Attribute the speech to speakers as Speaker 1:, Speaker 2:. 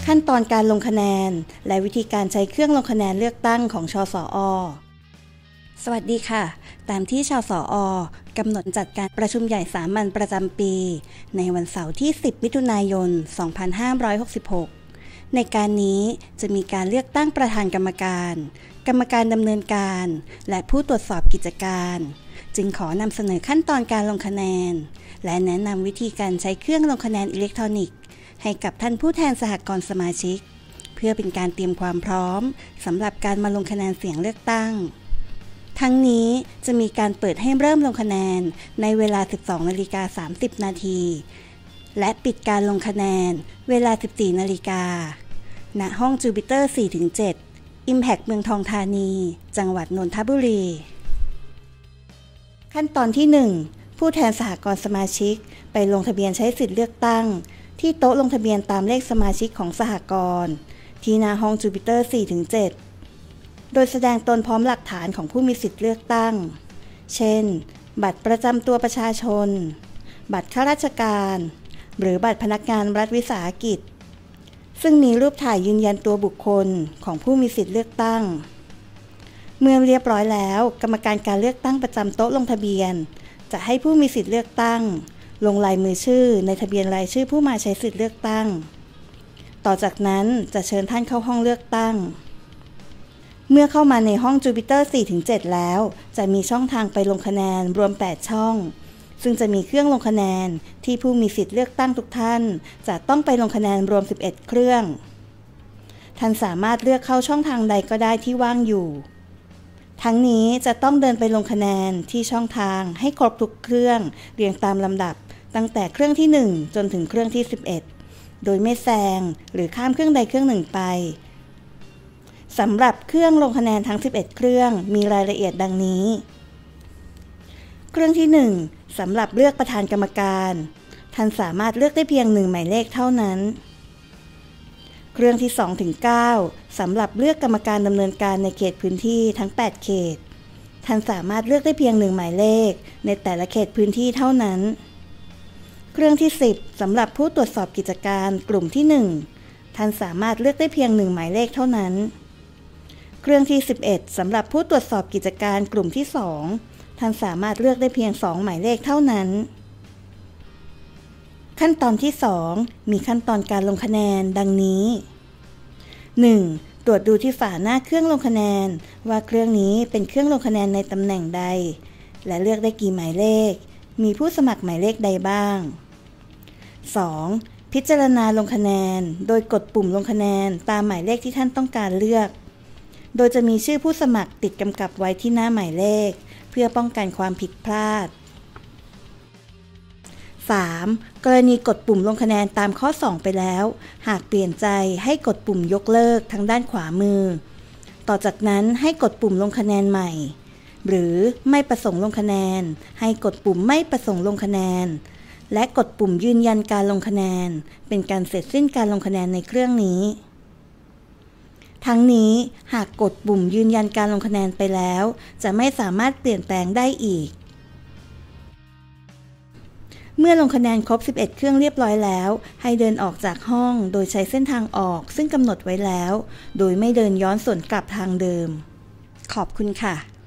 Speaker 1: ขั้นตอนการลงคะแนนและวิธีการใช้เครื่องลงคะแนนเลือกตั้งของชสอ.สวัสดีค่ะตามที่ชสอ.กำหนดจัดการประชุมใหญ่สามัญประจำปีในวันเสาร์ที่ 10 มิถุนายน 2566 ในการนี้จะมีการเลือกตั้งประธานกรรมการกรรมการดำเนินการและผู้ตรวจสอบกิจการจึงขอนำเสนอขั้นตอนการลงคะแนนและแนะนำวิธีการใช้เครื่องลงคะแนนอิเล็กทรอนิกส์ให้กับท่านผู้แทนสหกรณ์สมาชิกเพื่อเป็นการเตรียมความพร้อมสำหรับการมาลงคะแนนเสียงเลือกตั้งทั้งนี้จะมีการเปิดให้เริ่มลงคะแนนในเวลา 12:30 นาทีและปิดการลงคะแนนเวลา 14 นาฬิกาณห้องจูปิเตอร์ 4-7 Impact เมืองทองธานีจังหวัดนนทบุรีขั้นตอนที่ 1 ผู้แทนสหกรณ์สมาชิกไปลงทะเบียนใช้สิทธิเลือกตั้งที่โต๊ะลงทะเบียนตามเลขสมาชิกของสหกรณ์ที่หน้าห้องจูปิเตอร์ 4-7 โดยแสดงตนพร้อมหลักฐานของผู้มีสิทธิเลือกตั้งเช่นบัตรประจำตัวประชาชนบัตรข้าราชการหรือบัตรพนักงานรัฐวิสาหกิจซึ่งมีรูปถ่ายยืนยันตัวบุคคลของผู้มีสิทธิเลือกตั้งเมื่อเรียบร้อยแล้วกรรมการการเลือกตั้งประจำโต๊ะลงทะเบียนจะให้ผู้มีสิทธิเลือกตั้งลงลายมือชื่อในทะเบียนรายชื่อผู้มาใช้สิทธิเลือกตั้งต่อจากนั้นจะเชิญท่านเข้าห้องเลือกตั้งเมื่อเข้ามาในห้องจูปิเตอร์ 4-7 แล้วจะมีช่องทางไปลงคะแนนรวม 8 ช่องซึ่งจะมีเครื่องลงคะแนนที่ผู้มีสิทธิเลือกตั้งทุกท่านจะต้องไปลงคะแนนรวม 11 เครื่องท่านสามารถเลือกเข้าช่องทางใดก็ได้ที่ว่างอยู่ทั้งนี้จะต้องเดินไปลงคะแนนที่ช่องทางให้ครบทุกเครื่องเรียงตามลำดับตั้งแต่เครื่องที่ 1 จนถึงเครื่องที่ 11 โดยไม่แซงหรือข้ามเครื่องใดเครื่องหนึ่งไปสำหรับเครื่องลงคะแนนทั้ง 11 เครื่องมีรายละเอียดดังนี้เครื่องที่ 1 สำหรับเลือกประธานกรรมการท่านสามารถเลือกได้เพียง1หมายเลขเท่านั้นเครื่องที่ 2-9 สำหรับเลือกกรรมการดำเนินการในเขตพื้นที่ทั้ง 8 เขตท่านสามารถเลือกได้เพียง1หมายเลขในแต่ละเขตพื้นที่เท่านั้นเครื่องที่ 10 สำหรับผู้ตรวจสอบกิจการกลุ่มที่ 1ท่านสามารถเลือกได้เพียง1หมายเลขเท่านั้นเครื่องที่ 11 สำหรับผู้ตรวจสอบกิจการกลุ่มที่ 2ท่านสามารถเลือกได้เพียง2หมายเลขเท่านั้นขั้นตอนที่ 2 มีขั้นตอนการลงคะแนนดังนี้ 1. ตรวจดูที่ฝาหน้าเครื่องลงคะแนนว่าเครื่องนี้เป็นเครื่องลงคะแนนในตำแหน่งใดและเลือกได้กี่หมายเลขมีผู้สมัครหมายเลขใดบ้าง 2. พิจารณาลงคะแนนโดยกดปุ่มลงคะแนนตามหมายเลขที่ท่านต้องการเลือกโดยจะมีชื่อผู้สมัครติดกำกับไว้ที่หน้าหมายเลขเพื่อป้องกันความผิดพลาด 3. กรณีกดปุ่มลงคะแนนตามข้อ 2 ไปแล้วหากเปลี่ยนใจให้กดปุ่มยกเลิกทางด้านขวามือต่อจากนั้นให้กดปุ่มลงคะแนนใหม่หรือไม่ประสงค์ลงคะแนนให้กดปุ่มไม่ประสงค์ลงคะแนนและกดปุ่มยืนยันการลงคะแนนเป็นการเสร็จสิ้นการลงคะแนนในเครื่องนี้ทั้งนี้หากกดปุ่มยืนยันการลงคะแนนไปแล้วจะไม่สามารถเปลี่ยนแปลงได้อีกเมื่อลงคะแนนครบ 11 เครื่องเรียบร้อยแล้วให้เดินออกจากห้องโดยใช้เส้นทางออกซึ่งกำหนดไว้แล้วโดยไม่เดินย้อนสวนกลับทางเดิมขอบคุณค่ะ